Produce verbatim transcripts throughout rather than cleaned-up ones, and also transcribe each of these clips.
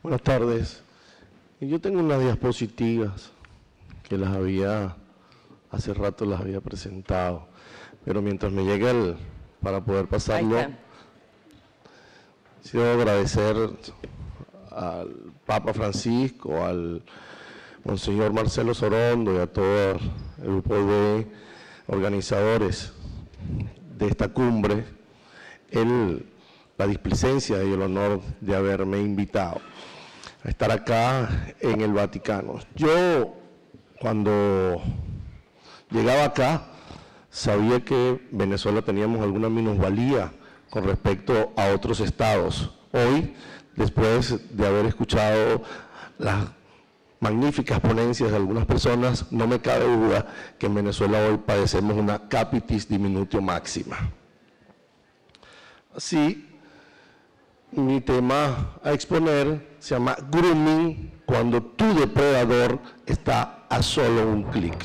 Buenas tardes. Yo tengo unas diapositivas que las había, hace rato las había presentado, pero mientras me llegue el, para poder pasarlo, quiero agradecer al Papa Francisco, al Monseñor Marcelo Sorondo y a todo el grupo de organizadores de esta cumbre, el, la displicencia y el honor de haberme invitado a estar acá en el Vaticano. Yo, cuando llegaba acá, sabía que Venezuela teníamos alguna minusvalía con respecto a otros estados. Hoy, después de haber escuchado las magníficas ponencias de algunas personas, no me cabe duda que en Venezuela hoy padecemos una capitis diminutio máxima. Así, mi tema a exponer se llama grooming cuando tu depredador está a solo un clic.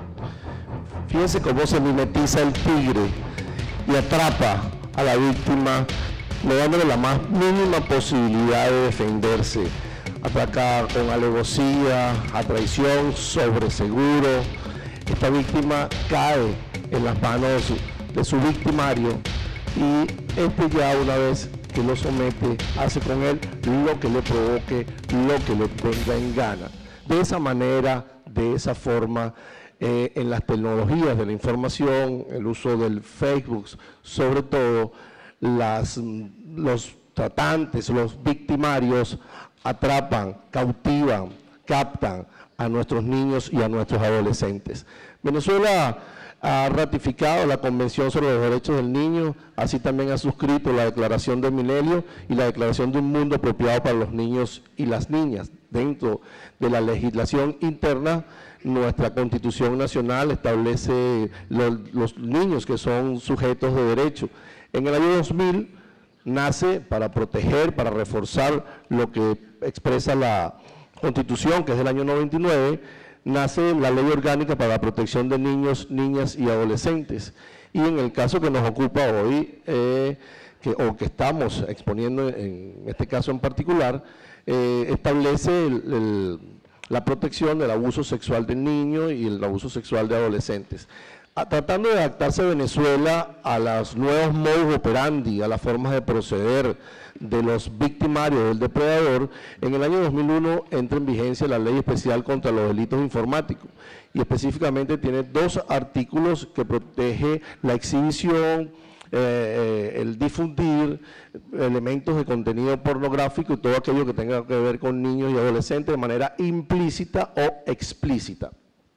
Fíjense cómo se mimetiza el tigre y atrapa a la víctima, no dándole la más mínima posibilidad de defenderse. Ataca con alevosía, a traición, sobre seguro. Esta víctima cae en las manos de su victimario y este ya una vez que lo somete, hace con él lo que le provoque, lo que le venga en gana. De esa manera, de esa forma, eh, en las tecnologías de la información, el uso del Facebook, sobre todo, las, los tratantes, los victimarios, atrapan, cautivan, captan a nuestros niños y a nuestros adolescentes. Venezuela ha ratificado la Convención sobre los Derechos del Niño, así también ha suscrito la Declaración del Milenio y la Declaración de un Mundo Apropiado para los Niños y las Niñas. Dentro de la legislación interna, nuestra Constitución Nacional establece los, los niños que son sujetos de derecho. En el año dos mil nace para proteger, para reforzar lo que expresa la Constitución, que es del año noventa y nueve, nace la Ley Orgánica para la Protección de Niños, Niñas y Adolescentes. Y en el caso que nos ocupa hoy, eh, que, o que estamos exponiendo en este caso en particular, eh, establece el, el, la protección del abuso sexual del niño y el abuso sexual de adolescentes. A, tratando de adaptarse a Venezuela a los nuevos modus operandi, a las formas de proceder de los victimarios del depredador, en el año dos mil uno entra en vigencia la Ley Especial contra los Delitos Informáticos y específicamente tiene dos artículos que protege la exhibición, eh, eh, el difundir elementos de contenido pornográfico y todo aquello que tenga que ver con niños y adolescentes de manera implícita o explícita.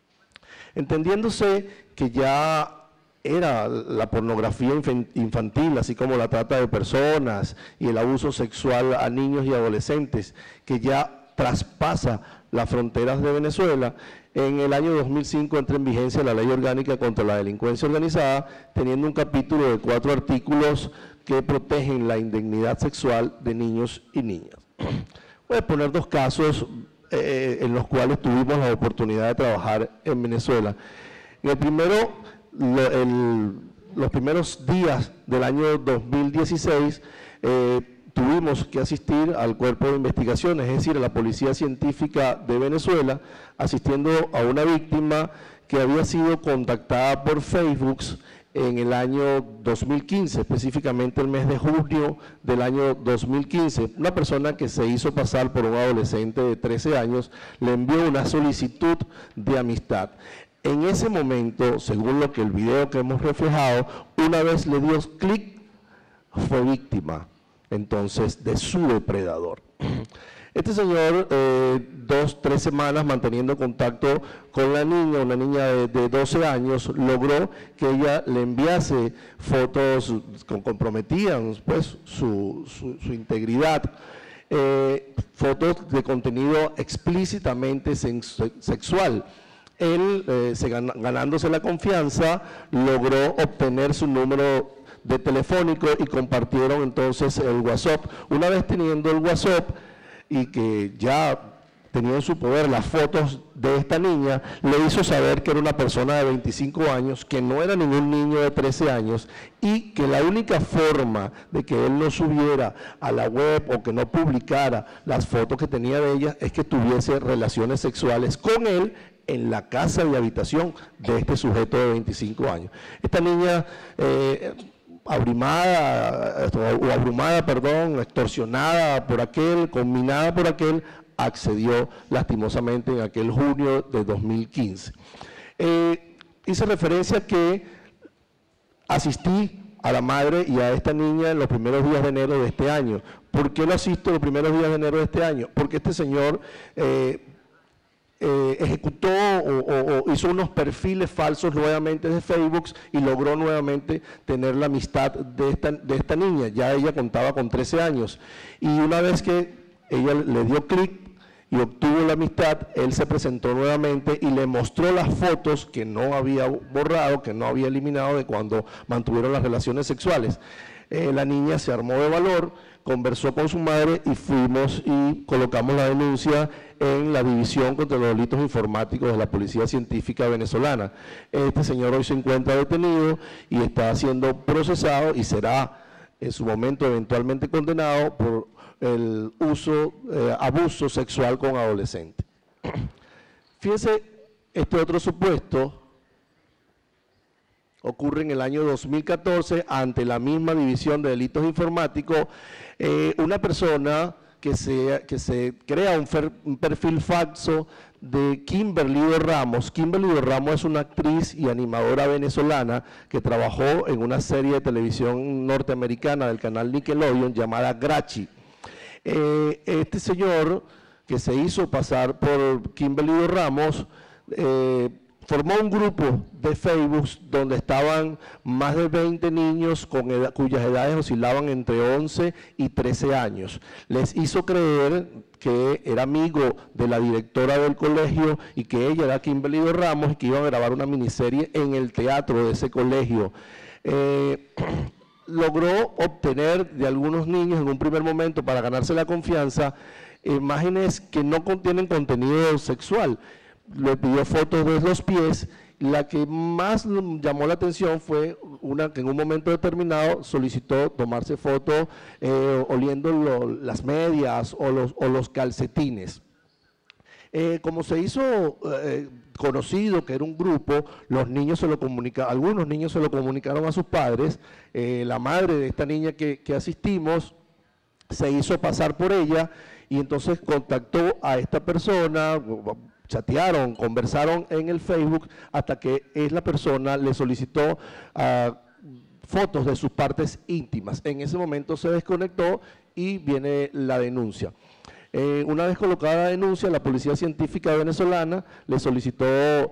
Entendiéndose que ya era la pornografía infantil, así como la trata de personas y el abuso sexual a niños y adolescentes, que ya traspasa las fronteras de Venezuela, en el año dos mil cinco entra en vigencia la Ley Orgánica contra la Delincuencia Organizada, teniendo un capítulo de cuatro artículos que protegen la indignidad sexual de niños y niñas. Voy a poner dos casos eh, en los cuales tuvimos la oportunidad de trabajar en Venezuela. En el primero, lo, el, los primeros días del año dos mil dieciséis, eh, tuvimos que asistir al Cuerpo de Investigaciones, es decir, a la Policía Científica de Venezuela, asistiendo a una víctima que había sido contactada por Facebook en el año dos mil quince, específicamente el mes de junio del año dos mil quince. Una persona que se hizo pasar por un adolescente de trece años le envió una solicitud de amistad. En ese momento, según lo que el video que hemos reflejado, una vez le dio clic, fue víctima, entonces, de su depredador. Este señor, eh, dos, tres semanas manteniendo contacto con la niña, una niña de, de doce años, logró que ella le enviase fotos que comprometían pues, su, su, su integridad, eh, fotos de contenido explícitamente sexual. Él, eh, se gan ganándose la confianza, logró obtener su número de telefónico y compartieron entonces el WhatsApp. Una vez teniendo el WhatsApp y que ya tenía en su poder las fotos de esta niña, le hizo saber que era una persona de veinticinco años, que no era ningún niño de trece años y que la única forma de que él no subiera a la web o que no publicara las fotos que tenía de ella es que tuviese relaciones sexuales con él en la casa y habitación de este sujeto de veinticinco años. Esta niña eh, abrumada, o abrumada, perdón, extorsionada por aquel, combinada por aquel, accedió lastimosamente en aquel junio de dos mil quince. Eh, hice referencia a que asistí a la madre y a esta niña en los primeros días de enero de este año. ¿Por qué lo asisto en los primeros días de enero de este año? Porque este señor eh, eh, ejecutó o, o, o hizo unos perfiles falsos nuevamente de Facebook y logró nuevamente tener la amistad de esta, de esta niña. Ya ella contaba con trece años. Y una vez que ella le dio clic y obtuvo la amistad, él se presentó nuevamente y le mostró las fotos que no había borrado, que no había eliminado de cuando mantuvieron las relaciones sexuales. Eh, la niña se armó de valor, conversó con su madre y fuimos y colocamos la denuncia en la División contra los Delitos Informáticos de la Policía Científica Venezolana. Este señor hoy se encuentra detenido y está siendo procesado y será en su momento eventualmente condenado por el uso, eh, abuso sexual con adolescentes. Fíjense, este otro supuesto ocurre en el año dos mil catorce ante la misma División de Delitos Informáticos. Eh, una persona que se, que se crea un, fer, un perfil falso de Kimberly Ramos. Kimberly Ramos es una actriz y animadora venezolana que trabajó en una serie de televisión norteamericana del canal Nickelodeon llamada Grachi. Eh, este señor que se hizo pasar por Kimberly Ramos eh, formó un grupo de Facebook donde estaban más de veinte niños con edad, cuyas edades oscilaban entre once y trece años. Les hizo creer que era amigo de la directora del colegio y que ella era Kimberly Ramos y que iban a grabar una miniserie en el teatro de ese colegio. Eh, logró obtener de algunos niños en un primer momento, para ganarse la confianza, imágenes que no contienen contenido sexual. Le pidió fotos de los pies. La que más llamó la atención fue una que en un momento determinado solicitó tomarse fotos eh, oliendo lo, las medias o los, o los calcetines. Eh, como se hizo eh, conocido que era un grupo, los niños se lo comunicaron, algunos niños se lo comunicaron a sus padres. Eh, la madre de esta niña que, que asistimos se hizo pasar por ella y entonces contactó a esta persona, chatearon, conversaron en el Facebook hasta que es la persona le solicitó uh, fotos de sus partes íntimas. En ese momento se desconectó y viene la denuncia. Eh, una vez colocada la denuncia, la Policía Científica Venezolana le solicitó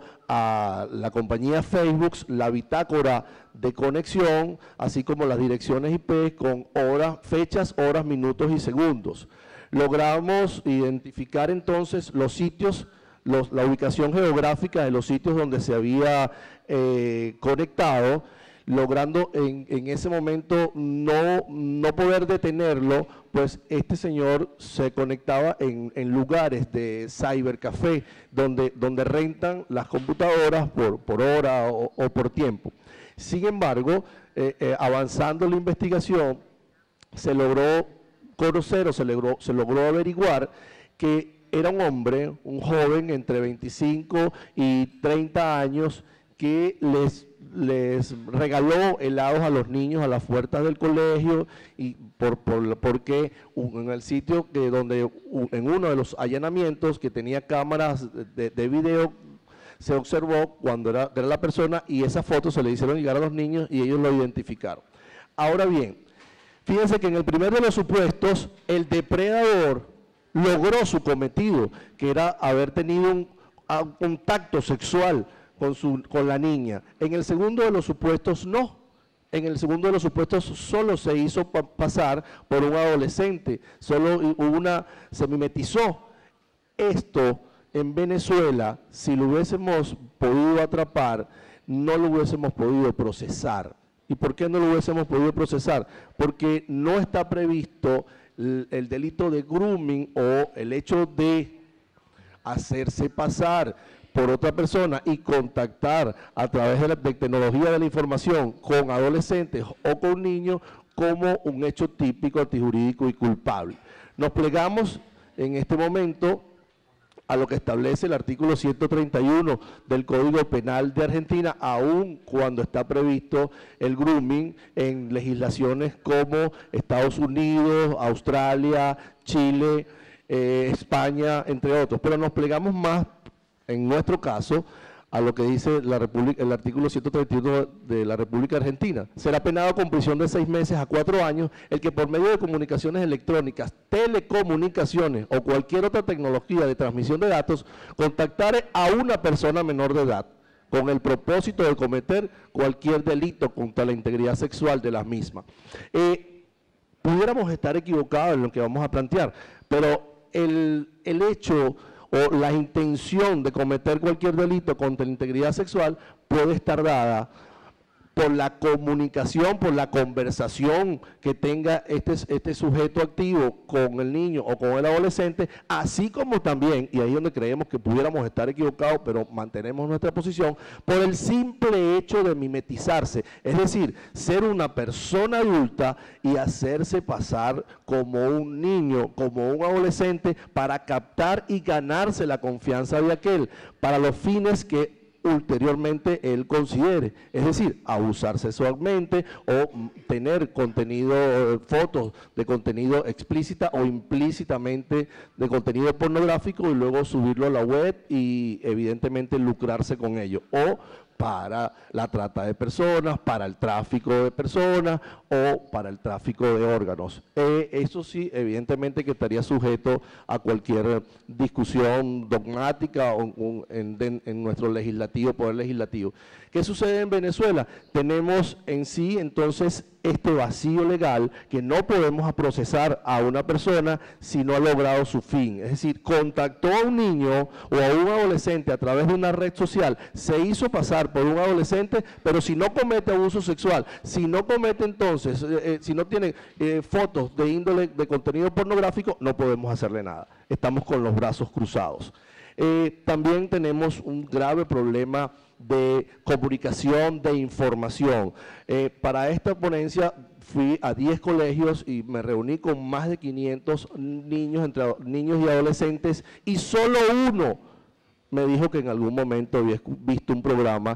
a la compañía Facebook la bitácora de conexión, así como las direcciones I P con horas, fechas, horas, minutos y segundos. Logramos identificar entonces los sitios, los, la ubicación geográfica de los sitios donde se había eh, conectado, logrando en, en ese momento no, no poder detenerlo, pues este señor se conectaba en, en lugares de cybercafé, donde, donde rentan las computadoras por, por hora o, o por tiempo. Sin embargo, eh, eh, avanzando la investigación, se logró conocer o se logró, se logró averiguar que era un hombre, un joven entre veinticinco y treinta años, que les, les regaló helados a los niños a las puertas del colegio, y por, por, porque en el sitio que donde en uno de los allanamientos que tenía cámaras de, de video se observó cuando era, era la persona, y esas fotos se le hicieron llegar a los niños y ellos lo identificaron. Ahora bien, fíjense que en el primer de los supuestos el depredador logró su cometido, que era haber tenido un, un contacto sexual Con, su, con la niña. En el segundo de los supuestos no. En el segundo de los supuestos solo se hizo pa pasar por un adolescente, solo una, se mimetizó. Esto en Venezuela, si lo hubiésemos podido atrapar, no lo hubiésemos podido procesar. ¿Y por qué no lo hubiésemos podido procesar? Porque no está previsto el, el delito de grooming o el hecho de hacerse pasar por otra persona y contactar a través de la de tecnología de la información con adolescentes o con niños como un hecho típico, antijurídico y culpable. Nos plegamos en este momento a lo que establece el artículo ciento treinta y uno del Código Penal de Argentina, aun cuando está previsto el grooming en legislaciones como Estados Unidos, Australia, Chile, eh, España, entre otros. Pero nos plegamos más, en nuestro caso, a lo que dice la República, el artículo ciento treinta y uno de la República Argentina. Será penado con prisión de seis meses a cuatro años el que por medio de comunicaciones electrónicas, telecomunicaciones o cualquier otra tecnología de transmisión de datos contactare a una persona menor de edad con el propósito de cometer cualquier delito contra la integridad sexual de la misma. Eh, pudiéramos estar equivocados en lo que vamos a plantear, pero el, el hecho o la intención de cometer cualquier delito contra la integridad sexual puede estar dada por la comunicación, por la conversación que tenga este, este sujeto activo con el niño o con el adolescente, así como también, y ahí es donde creemos que pudiéramos estar equivocados, pero mantenemos nuestra posición, por el simple hecho de mimetizarse, es decir, ser una persona adulta y hacerse pasar como un niño, como un adolescente, para captar y ganarse la confianza de aquel, para los fines que ulteriormente él considere, es decir, abusar sexualmente o tener contenido, eh, fotos de contenido explícita o implícitamente de contenido pornográfico y luego subirlo a la web y evidentemente lucrarse con ello, o para la trata de personas, para el tráfico de personas o para el tráfico de órganos. Eh, eso sí, evidentemente que estaría sujeto a cualquier discusión dogmática o, o en, en, en nuestro legislativo, poder legislativo. ¿Qué sucede en Venezuela? Tenemos en sí, entonces, este vacío legal que no podemos procesar a una persona si no ha logrado su fin. Es decir, contactó a un niño o a un adolescente a través de una red social, se hizo pasar por un adolescente, pero si no comete abuso sexual, si no comete entonces, eh, eh, si no tiene eh, fotos de índole de contenido pornográfico, no podemos hacerle nada. Estamos con los brazos cruzados. Eh, también tenemos un grave problema de comunicación, de información. Eh, para esta ponencia fui a diez colegios y me reuní con más de quinientos niños, entre niños y adolescentes, y solo uno me dijo que en algún momento había visto un programa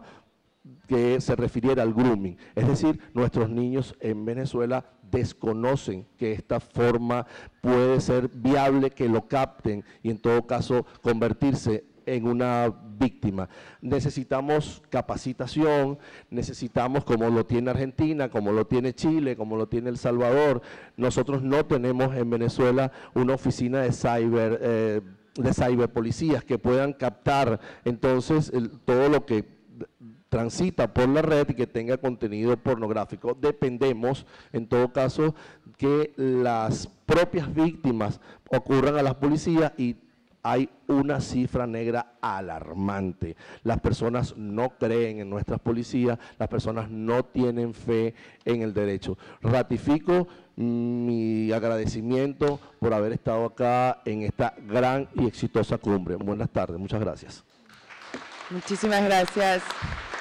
que se refiriera al grooming. Es decir, nuestros niños en Venezuela desconocen que esta forma puede ser viable, que lo capten y en todo caso convertirse en una víctima. Necesitamos capacitación, necesitamos, como lo tiene Argentina, como lo tiene Chile, como lo tiene El Salvador. Nosotros no tenemos en Venezuela una oficina de cyber, eh, de ciberpolicías que puedan captar entonces el, todo lo que transita por la red y que tenga contenido pornográfico. Dependemos, en todo caso, que las propias víctimas ocurran a las policías y hay una cifra negra alarmante. Las personas no creen en nuestras policías, las personas no tienen fe en el derecho. Ratifico mi agradecimiento por haber estado acá en esta gran y exitosa cumbre. Buenas tardes, muchas gracias. Muchísimas gracias.